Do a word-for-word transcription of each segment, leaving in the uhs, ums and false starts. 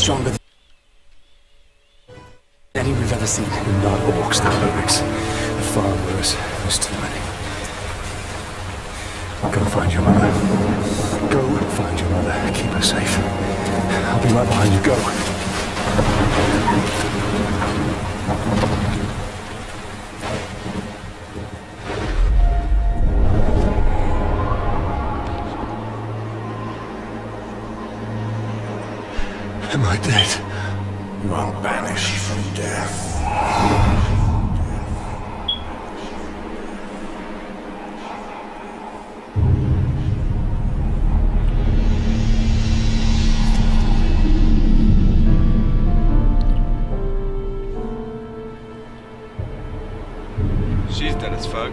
stronger than any we've ever seen. They're not orcs, they're lyrics. They're far worse. There's too many. Go find your mother. Go find your mother. Keep her safe. I'll be right behind you. Go. Am I dead? You are banished from death. She's dead as fuck.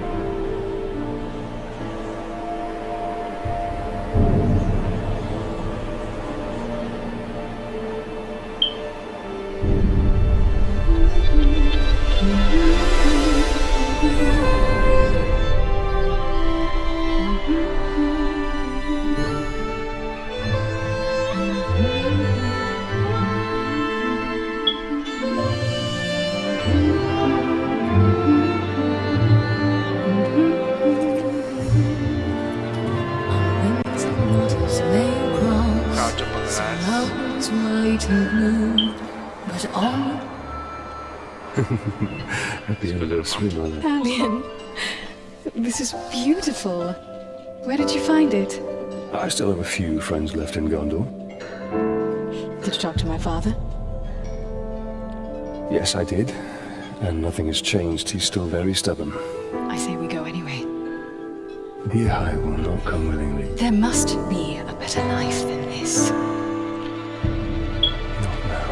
Happy anniversary, Mother. Italian. This is beautiful. Where did you find it? I still have a few friends left in Gondor. Did you talk to my father? Yes, I did. And nothing has changed. He's still very stubborn. I say we go anyway. Dear, I will not come willingly. There must be a better life than this. Not now.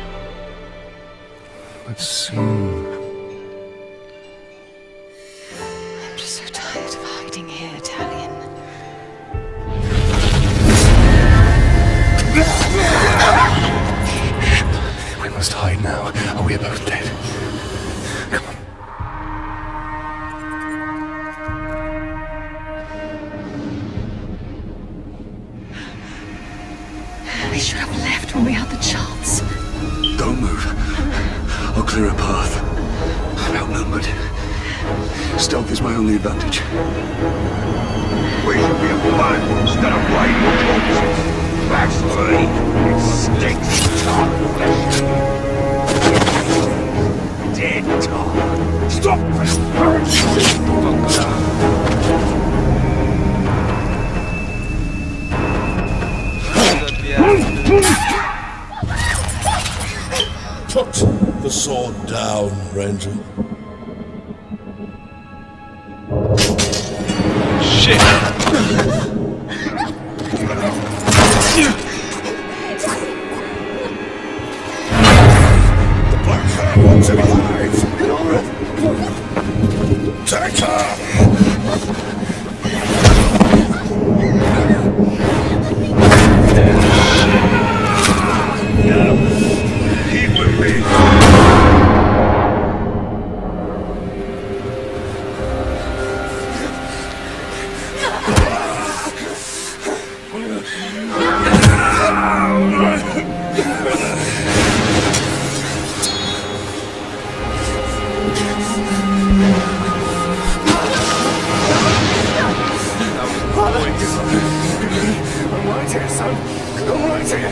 But soon. I'm just so tired of hiding here, Italian. We must hide now, or we are both dead. Come on. We should have left when we had the chance. Don't move. I'll clear a path. I'm outnumbered. Stealth is my only advantage. We should be a blood instead of white corpses. Backslide. It stinks of flesh. Dead dog. Stop! Put the sword down, Ranger. Shit! The black hair wants him alive! Take her! He will be. I'm right here, son. I'm right here.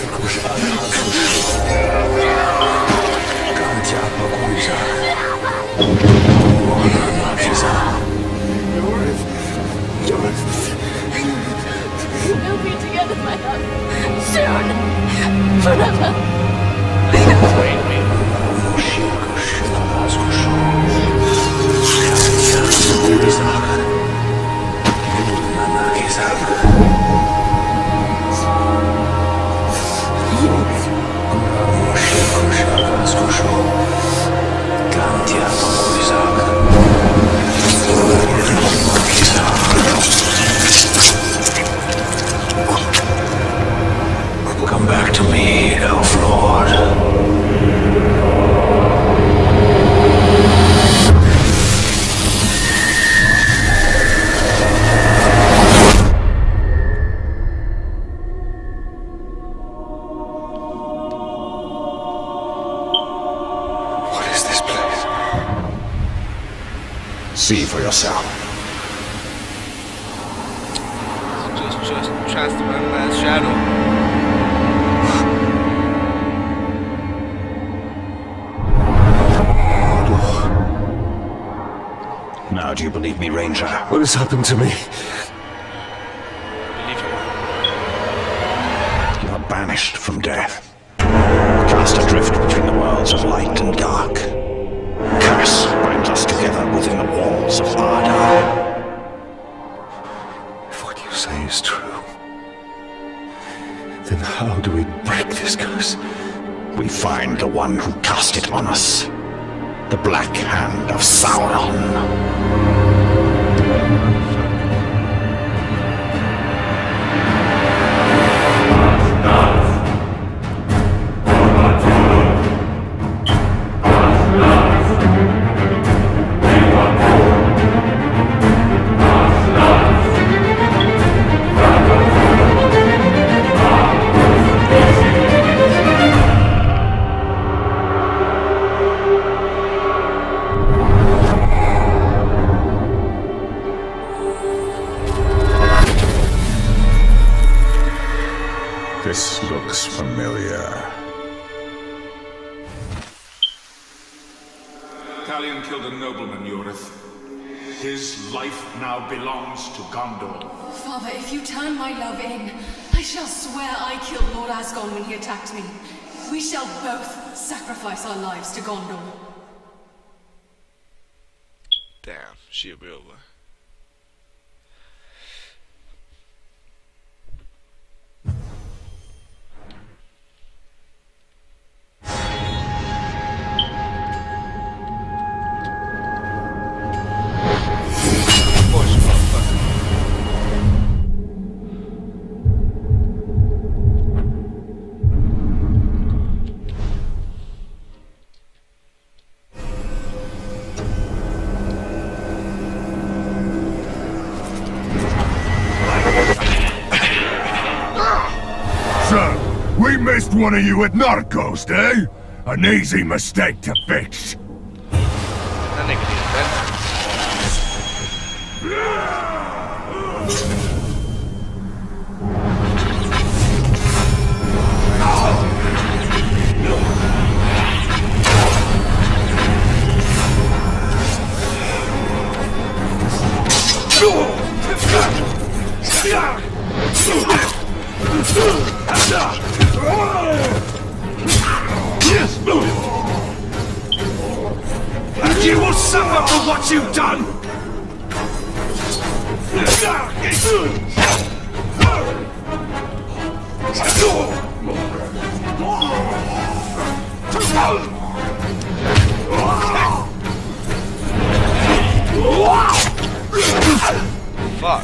We'll be together, my love. Soon. Forever. Come back to me, Elf Lord. See for yourself. Just, just trust my man Shadow. Now do you believe me, Ranger? What has happened to me? Believe him. You are banished from death. Cast adrift between the worlds of light and dark. Curse binds us together within the walls of Modor. If what you say is true, then how do we break this curse? We find the one who cast it on us. The Black Hand of Sauron. This looks familiar. Talion killed a nobleman, Yorith. His life now belongs to Gondor. Father, if you turn my love in, I shall swear I killed Lord Asgon when he attacked me. We shall both sacrifice our lives to Gondor. Damn, she a real one. We missed one of you at Narcos, eh? An easy mistake to fix. That nigga need a And you will suffer for what you've done! Fuck.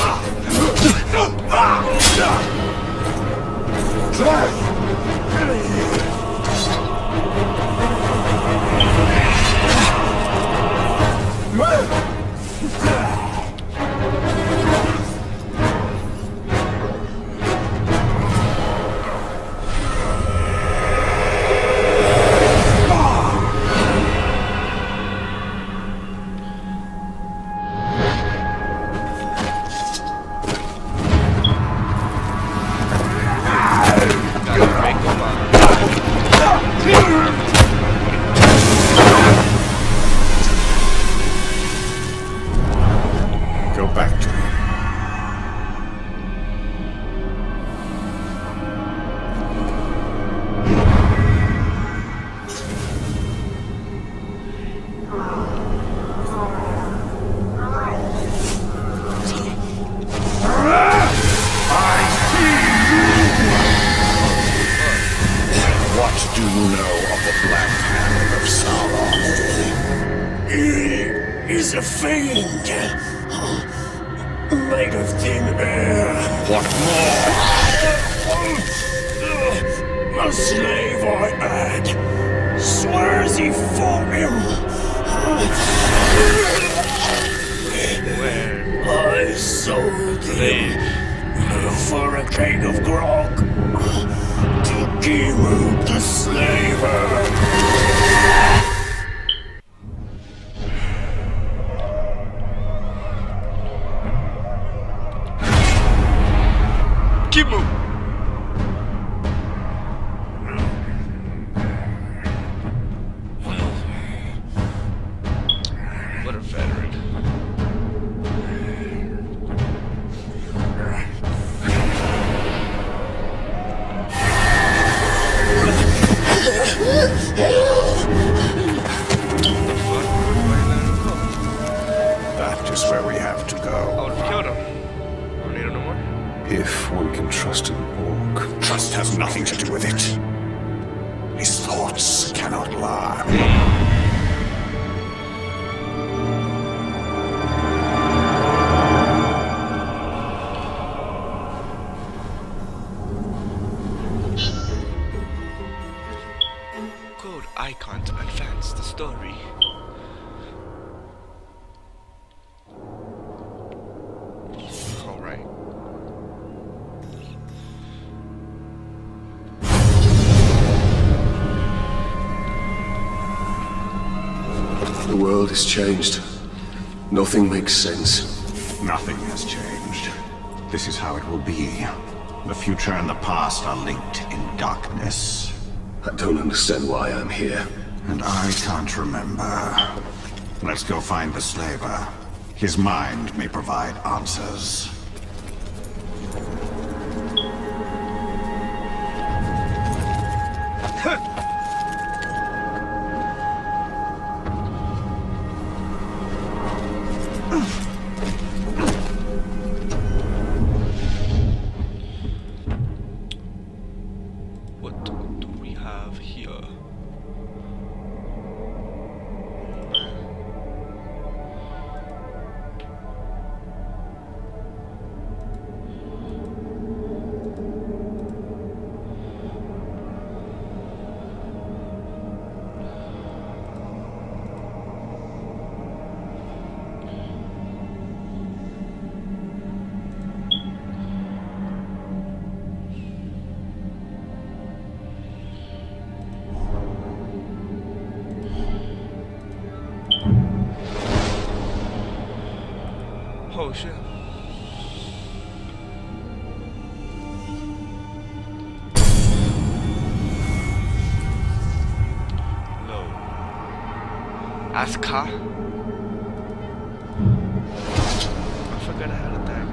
Go back to him. What do you know of the Black Hand of Sauron? He is a fiend, made of thin air. What more? A slave I had swears he fought him. I sold him for a keg of grog to Gimu the slaver. trust an orc. Trust has nothing to do with it. His thoughts cannot lie. Good, I can't advance the story. Alright. The world has changed. Nothing makes sense. Nothing has changed. This is how it will be. The future and the past are linked in darkness. I don't understand why I'm here. And I can't remember. Let's go find the slaver. His mind may provide answers. What do we have here? Oh shit. No. Aska? I forgot I had a dagger.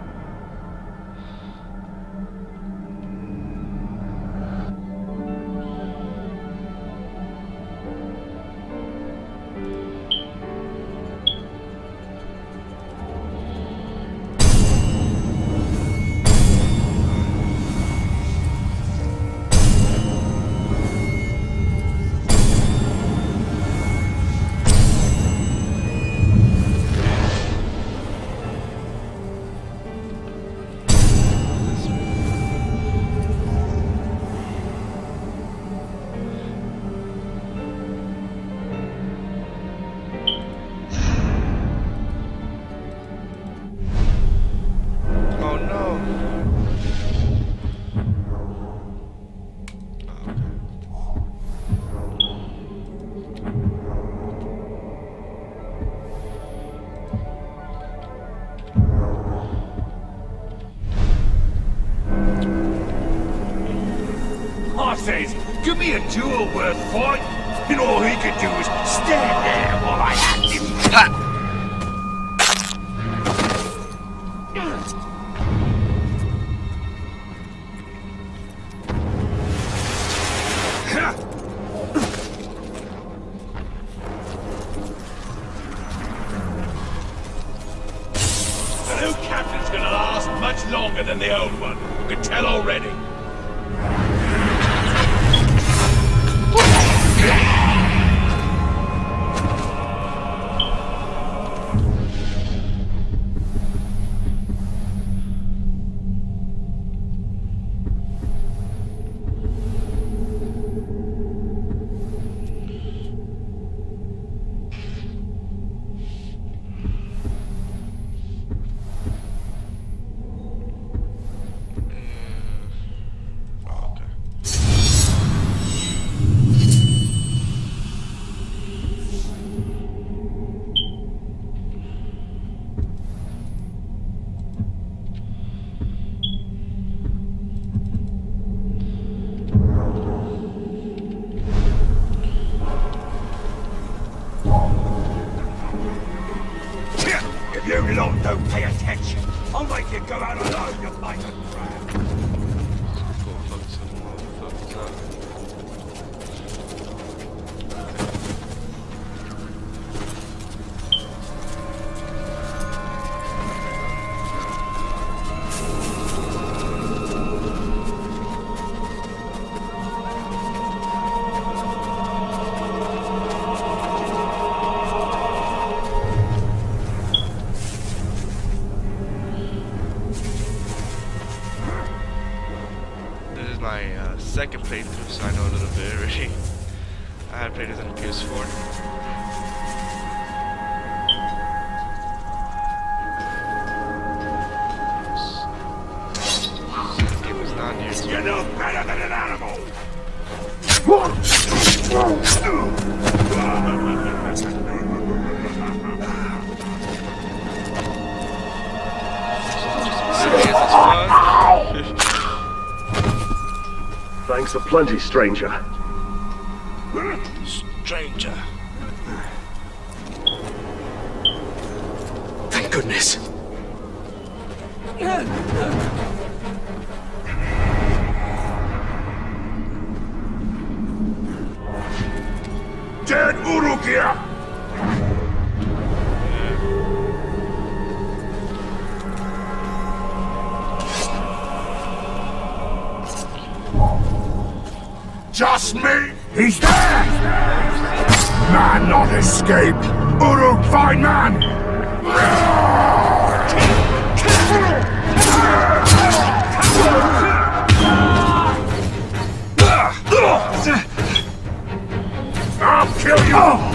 Says, give me a duel worth fighting, and all he could do is stand there while I hacked him. Ha! The new captain's gonna last much longer than the old one. You can tell already. If you lot don't pay attention, I'll make you go out alone, you bacon crab. playthrough, so I know a little bit already. I had played it on the P S four. It was not near to You're no better than an animal! Thanks aplenty, stranger. Stranger. Thank goodness. Dead Urukia! Just me! He's there! Man not escape! Uruk, fine man! I'll kill you!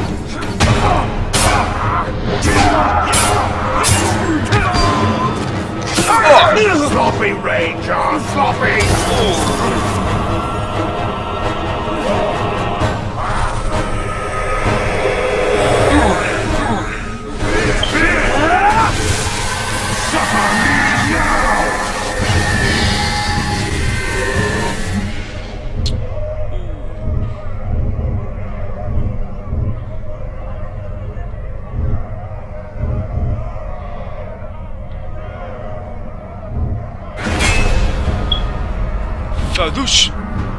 Sloppy Ranger! Sloppy! Fadouche!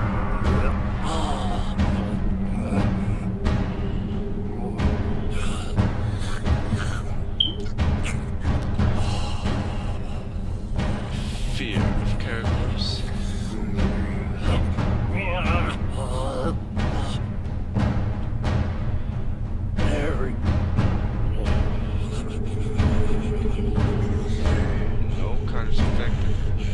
Fear of characters. No colors affected.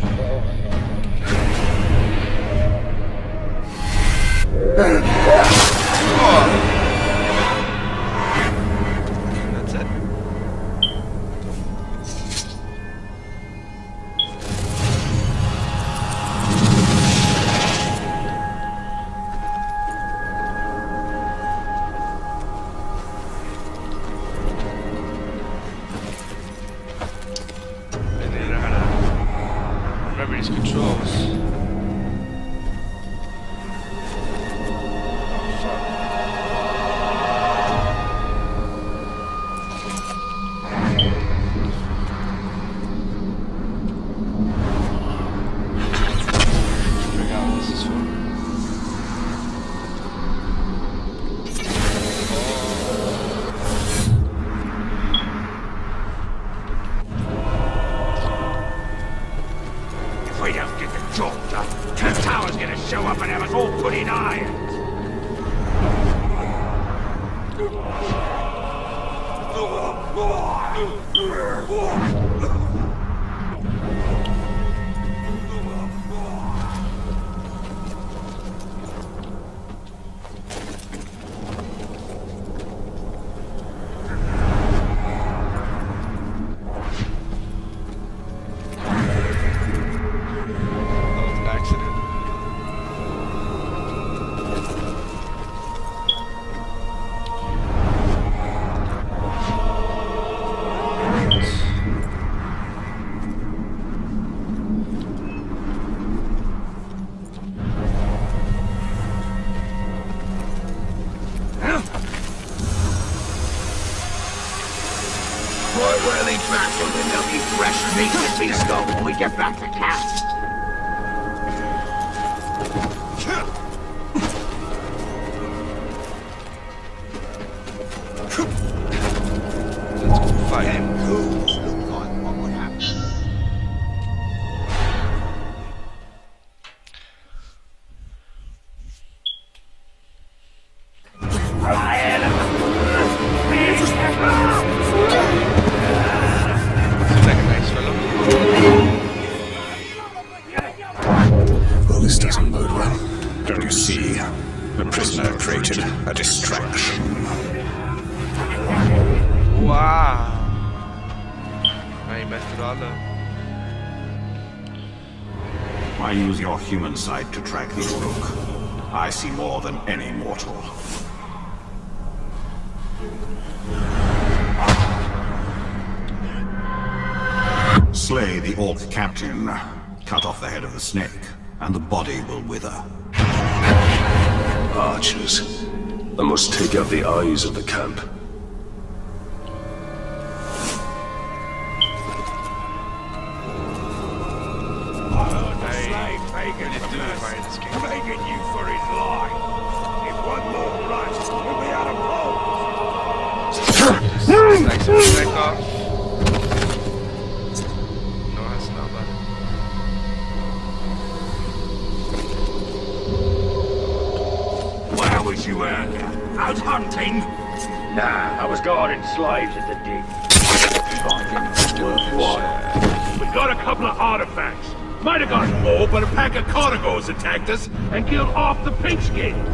That's it. I need to know how to remember these controls. If we don't get the job done, Ten Tower's gonna show up and have us all put in irons! Royally battle and there'll be fresh meat to feast on when we get back to camp. Let's go fight him. Who's look like what would happen? Seems like a nice fellow. You see, the prisoner created a distraction. Wow. Now you messed it all up. I use your human sight to track the Uruk. I see more than any mortal. Slay the Orc captain, cut off the head of the snake, and the body will wither. Archers. I must take out the eyes of the camp. Begging you for his life. If one more rush, he'll be out of hope. Like some back off. No, that's not bad. Where was you earlier? Out hunting? Nah, I was guarding slaves at the dig. Finding it worthwhile. We got a couple of artifacts. Might have gotten more, but a pack of carnivores attacked us and killed half the pinkskins.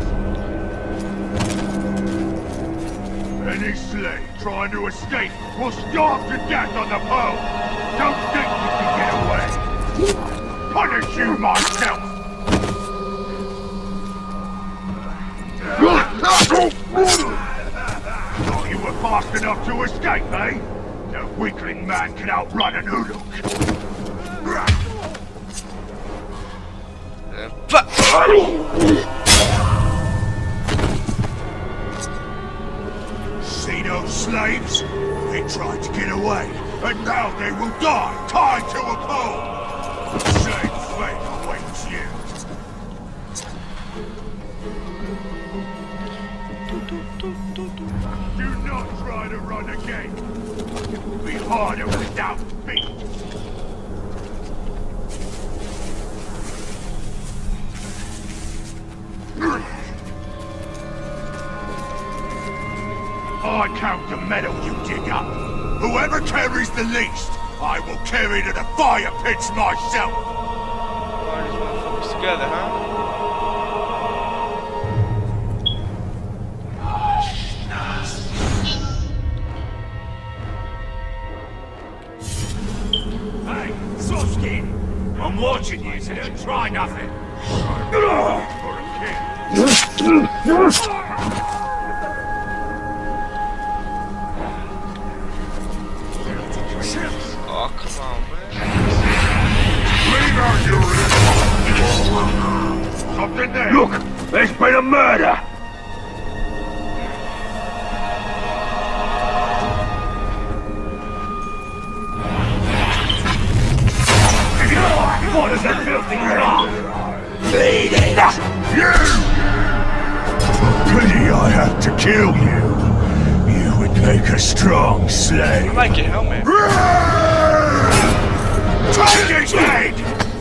Any slave trying to escape will starve to death on the pole. Don't think you can get away. Punish you myself. Thought you were fast enough to escape, eh? No weakling man can outrun an Uruk. See those slaves? They tried to get away, and now they will die, tied to a pole! Same fate awaits you. Do not try to run again. It will be harder without me. I count the metal you dig up. Whoever carries the least, I will carry to the fire pits myself. All these motherfuckers together, huh? Hey, Soskin! I'm watching you, so don't try nothing. Oh, come on, man. Something there! Look! There's been a murder! What is that filthy crap? Bleeding! You! Pity I have to kill you. You would make a strong slave. I like your helmet. Take his head!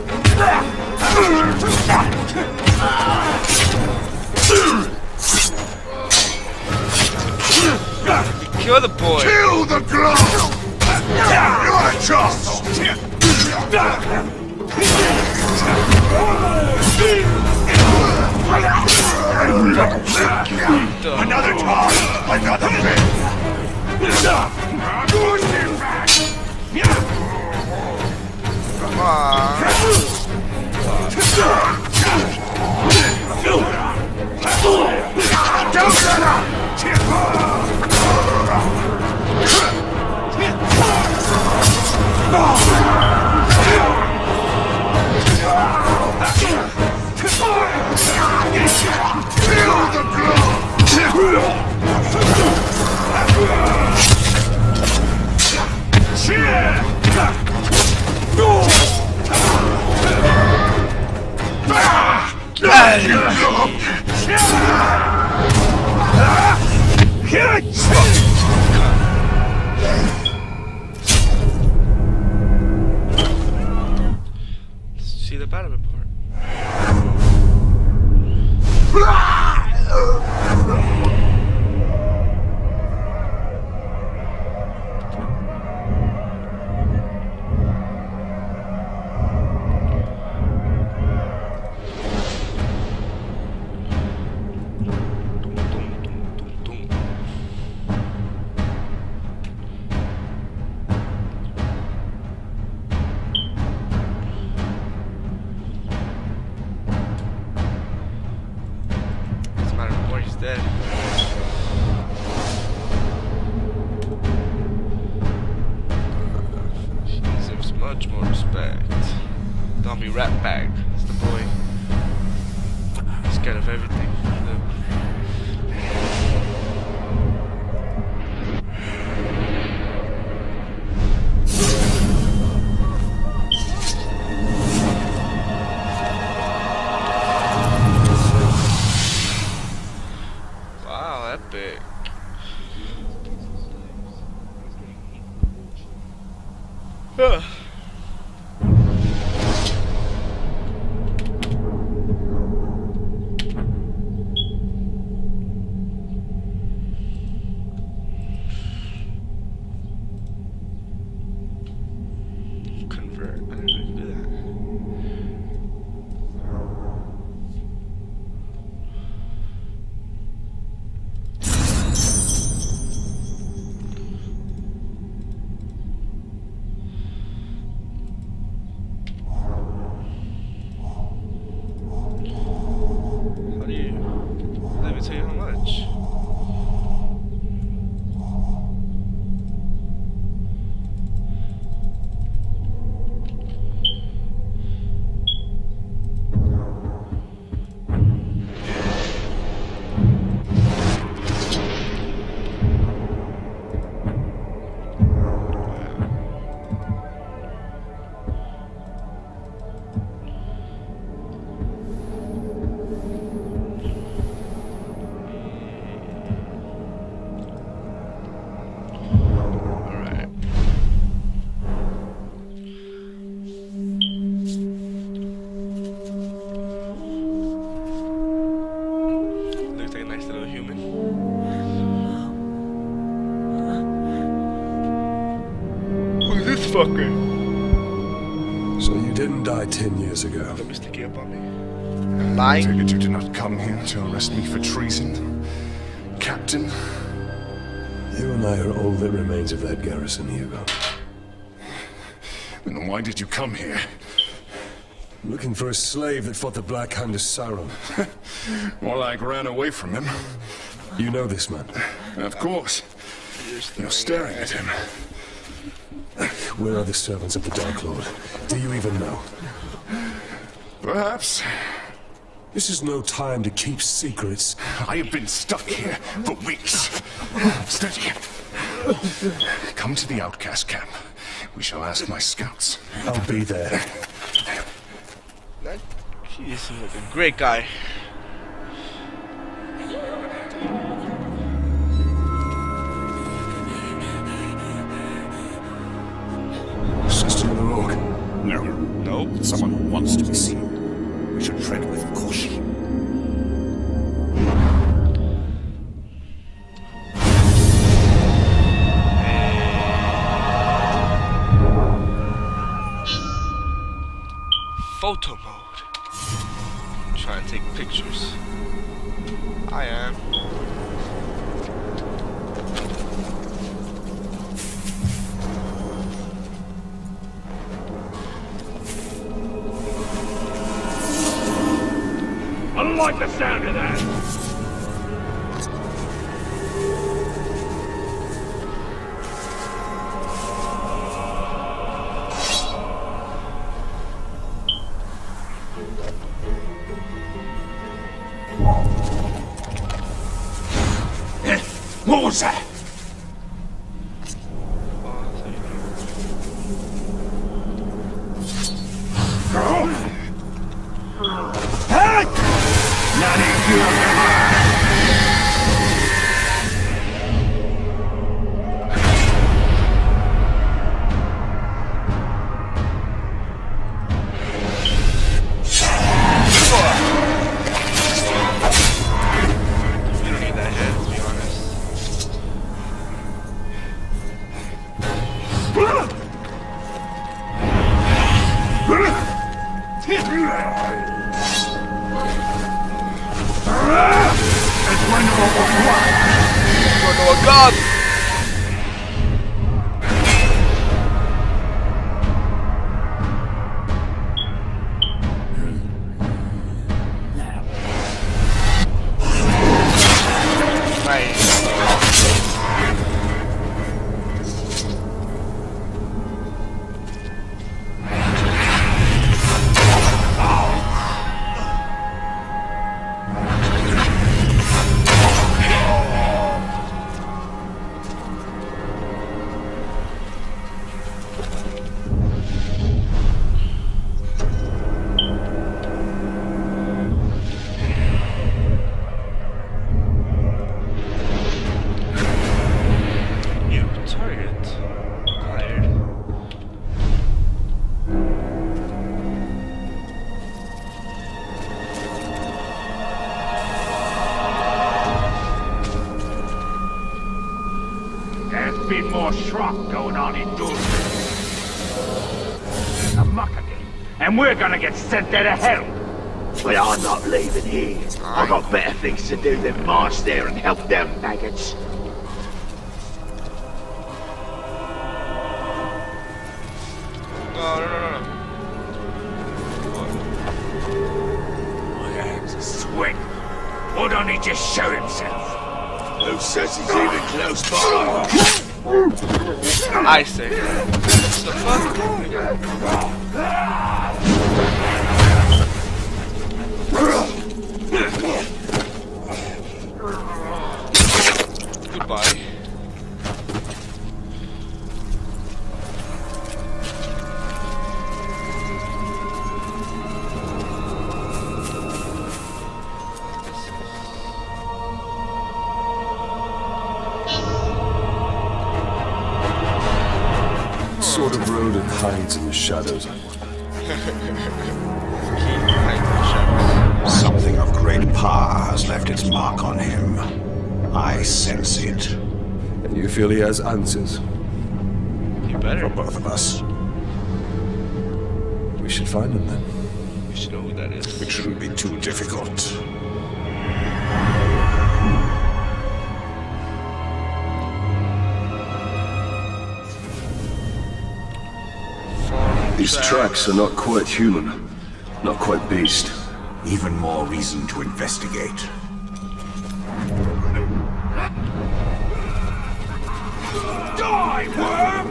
Kill the boy. Kill the glove! You're a chance! Another time, another bit. Come on. See the battle report. dead. He deserves much more respect. Don't be rat bag. It's the boy. He's scared of everything. Look. Wow, epic. Huh. Convert. I didn't know you could do that. How do you? Let me tell you how much. Alright. Looks like a nice little human. Who's this fucker? So you didn't die ten years ago. Don't be sticky up on me. I Lying? take it you did not come here to arrest me for treason, Captain. You and I are all that remains of that garrison, Hugo. Then why did you come here? Looking for a slave that fought the Black Hand of Sauron. More like ran away from him. You know this man. Of course. You're staring at him. Where are the servants of the Dark Lord? Do you even know? Perhaps. This is no time to keep secrets. I have been stuck here for weeks. Steady. Come to the outcast camp. We shall ask my scouts. I'll be there. That he seems like a great guy. It's just another orc. No. Nope. Someone who wants to be seen. We should tread with caution. Photo mode. Try and take pictures. I am. I don't like the sound of that! What was that? You don't need that head, to be honest. Oh God! bit more shrub going on indoors. A muck again, and we're gonna get sent there to hell. But I'm not leaving here. I've got better things to do than march there and help them maggots. No, no, no, no. My hands are sweat. Why don't he just show himself? Who says he's even close by? I say. What the fuck? Goodbye. What sort of rodent hides in the shadows, I wonder? Something of great power has left its mark on him. I sense it. And you feel he has answers? You better. For both of us. We should find him then. We should know who that is. It shouldn't be too difficult. These tracks are not quite human. Not quite beast. Even more reason to investigate. Die, worm!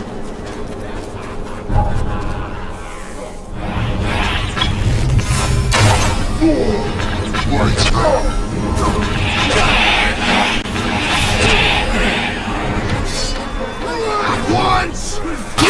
Once!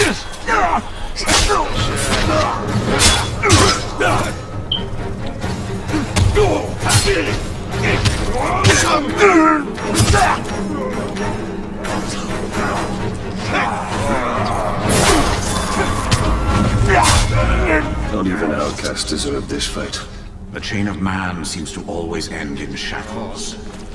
Not even outcasts deserve this fate. The chain of man seems to always end in shackles.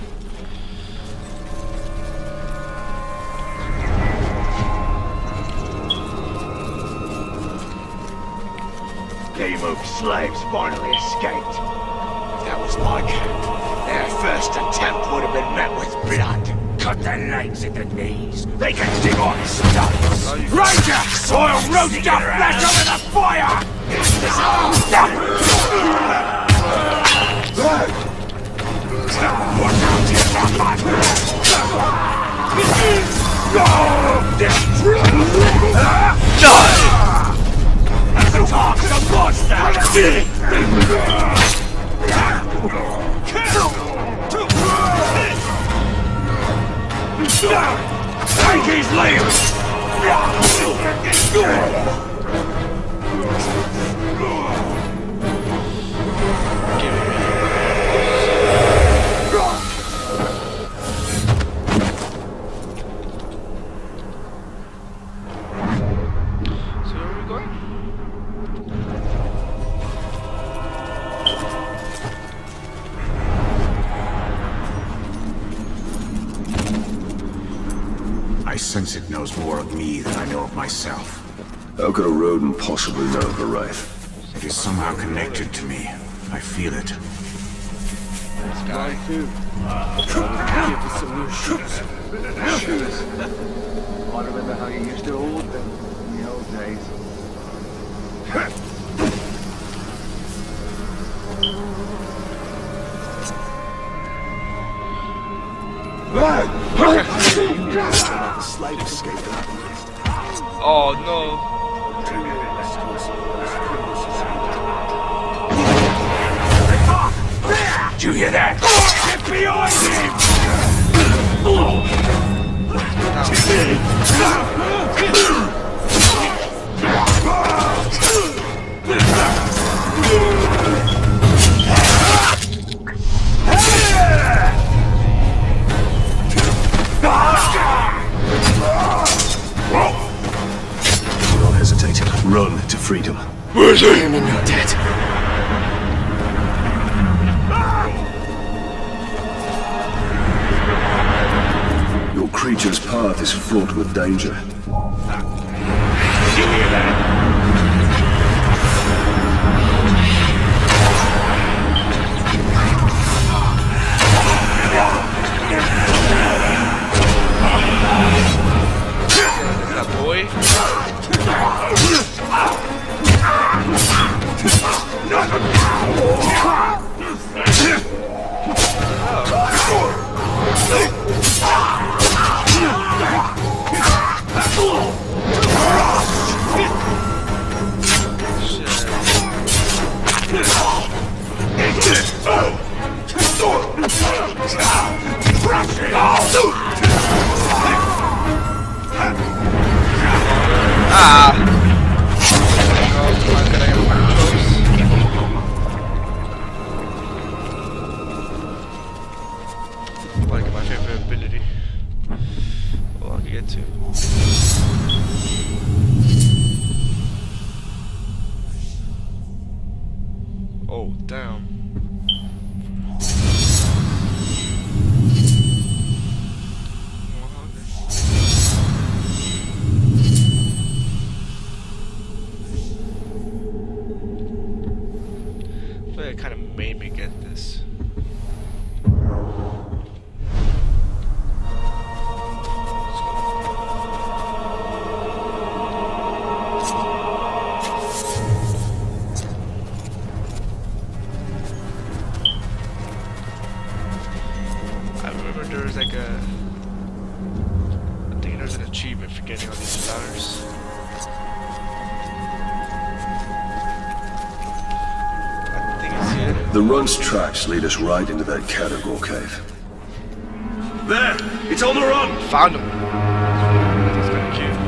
Game of slaves finally escaped. If that was like their first attempt would have been met with blood. Cut their legs at the knees. They can dig on stuff. Ranger! I'll roast your flesh over the fire! Die! Talk the monster! Take his limbs! So where are we going? I sense it knows more of me than I know of myself. How could a rodent possibly know of a wraith? It is somehow connected to me. I feel it. This guy. I remember how you used to hold them in the old days. Slight escape. Oh no. Did you hear that? Get behind Do not hesitate. Run to freedom. Where's he? I'm not dead. Your creature's path is fraught with danger. You hear that? Boy. Ah! Like my favorite ability. Well, I can get to. Oh, damn. It kind of made me get this. I remember there was like a, I think there's an achievement for getting all these flowers. The run's tracks lead us right into that category cave. There! It's on the run! Found him! That's kind of cute.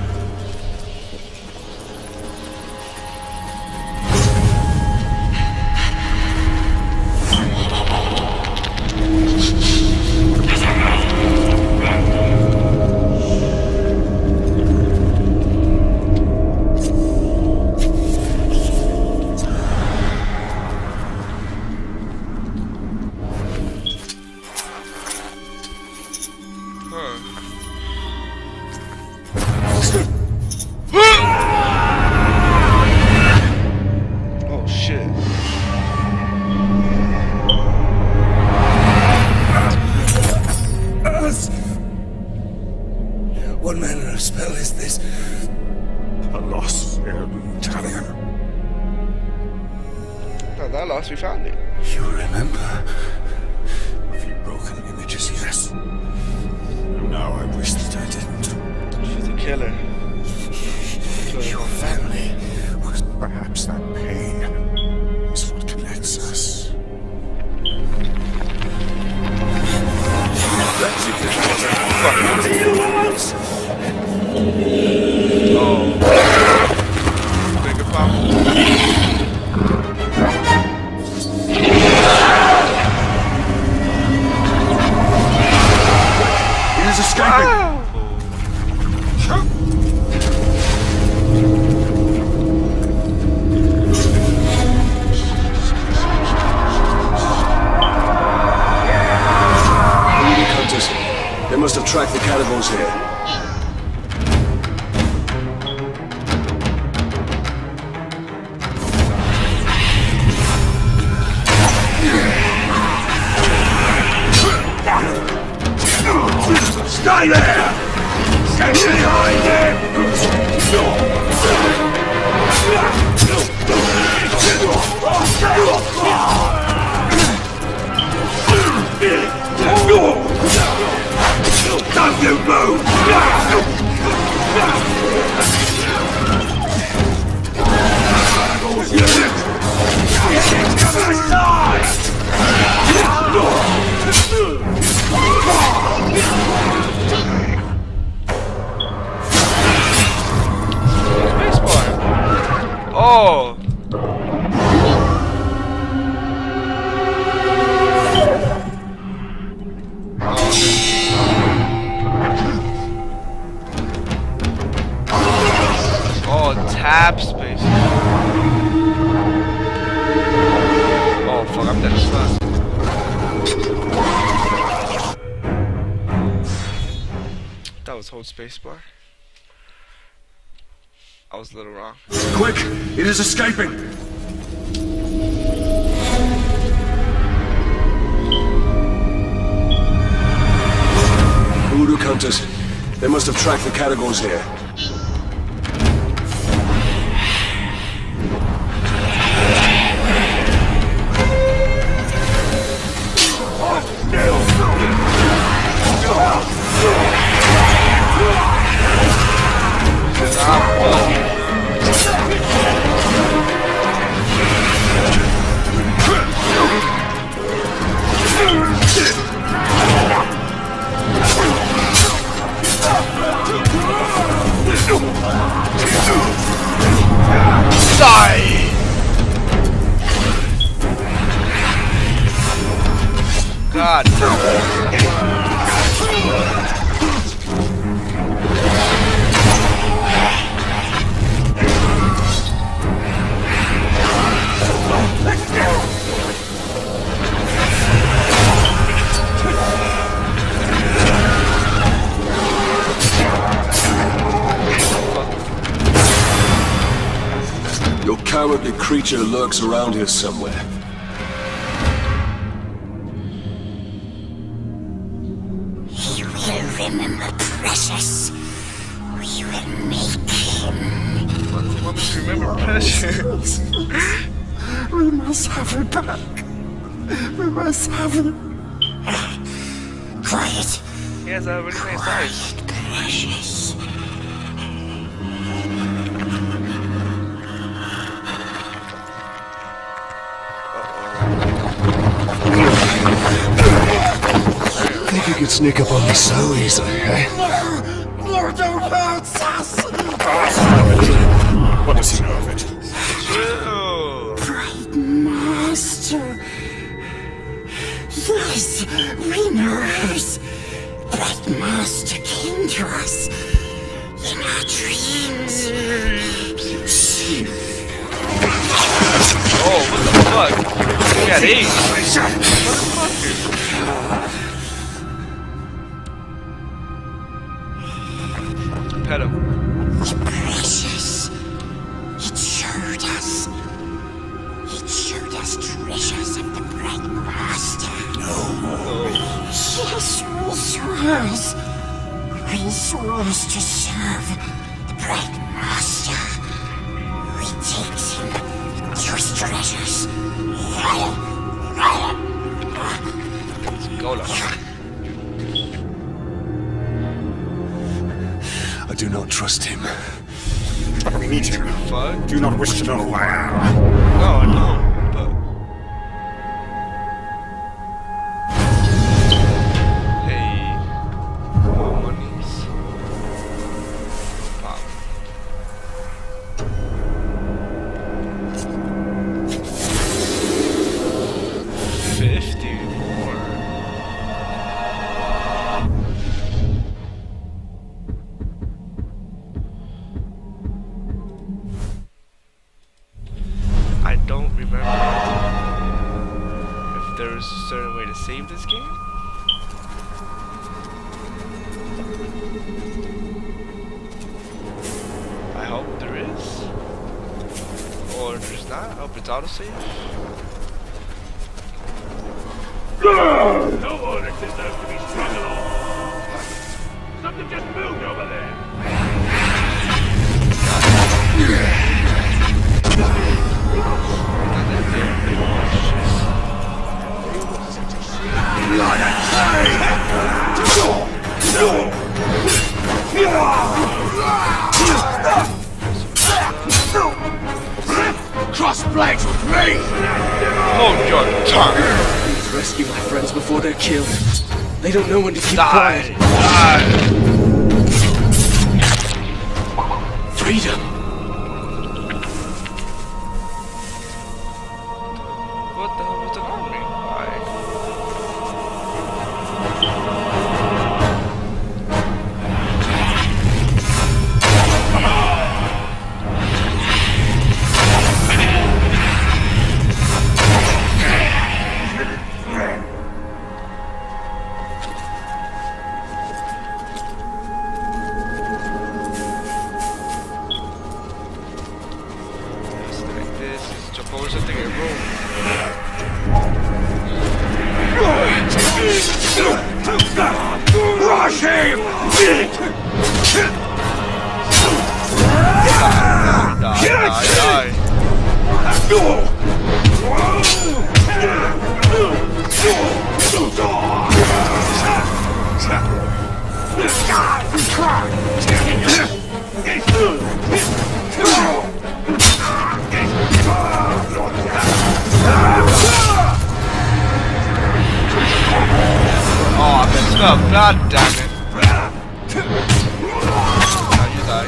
Oh shit. What manner of spell is this? A lost Italian. Not that lost, we found it. You remember? A few broken images, yes. Now I wish that I didn't. She's a killer. Your family was perhaps that pain is what connects us. That's it. What do you want? Oh. Big a pop. He is escaping! Ah! They must have tracked the cannibals here. Stay there! Stay behind him! Don't you move! Come inside! Oh! that was hold spacebar. I was a little wrong. Quick! It is escaping! Voodoo counters. They must have tracked the categories here. God. Your cowardly creature lurks around here somewhere. Remember, Precious. We will make him. What does he remember, Precious? We must have her back. We must have her. Quiet. He has a really nice eyes. Precious. Think you could sneak up on me so easily, eh? No! No, don't hurt us! What does he know of it? Bright Master. Yes, we know hers. Bright Master came to us in our dreams. Oh, what the fuck? He got eight. Motherfucker. Pet him. Precious. It showed us. It showed us treasures of the Bright Master. No. Yes, we swore. We swore to serve the Bright Master. We take him to his treasures. Go now. I do not trust him. We need him. Fuck. Do you not wish to know who I am? No, I don't, but... Hey... More monies. Pop. fifty-four. I don't remember if there's a certain way to save this game. I hope there is. Or if there's not, I hope it's autosave. No order deserves to be strung along. Something just moved over there. Cross blades with me! Hold your tongue! Please rescue my friends before they're killed. They don't know when to keep Die. quiet. Die. Freedom! What the hell was an army? Why? Oh, I messed up. God damn it. Now you die.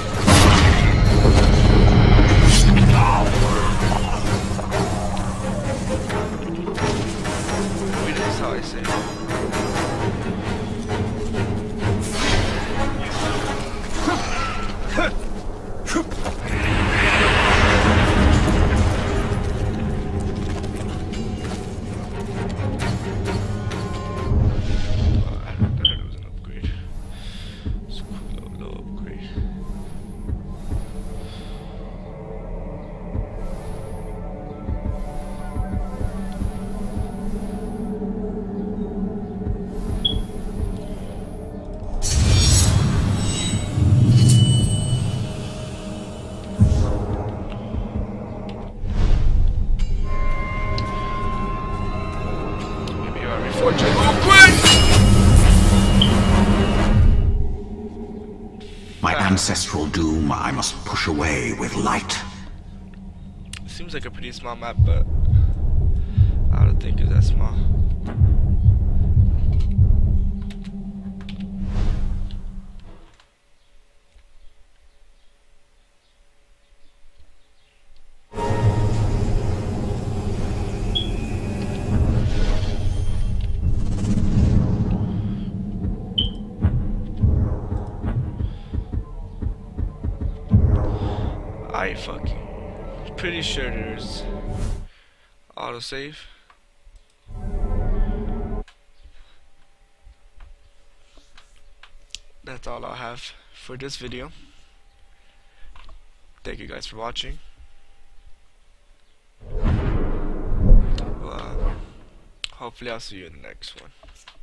Wait, that's how I say it. My ancestral doom I must push away with light. Seems like a pretty small map, but I don't think it's that small. I fucking pretty sure there's autosave. That's all I have for this video. Thank you guys for watching. Well, hopefully I'll see you in the next one.